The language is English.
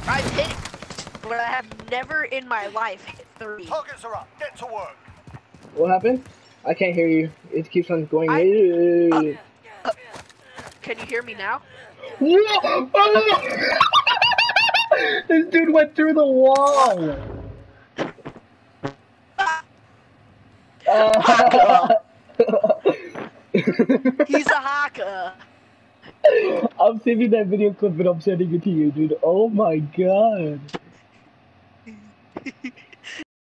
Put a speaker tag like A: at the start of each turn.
A: I've hit, but I have never in my life hit 3.
B: Targets are up. Get to work.
C: What happened? I can't hear you. It keeps on going.
A: Can you hear me now?
C: This dude went through the wall.
A: He's a hacker.
C: I'm saving that video clip and I'm sending it to you, dude. Oh my god.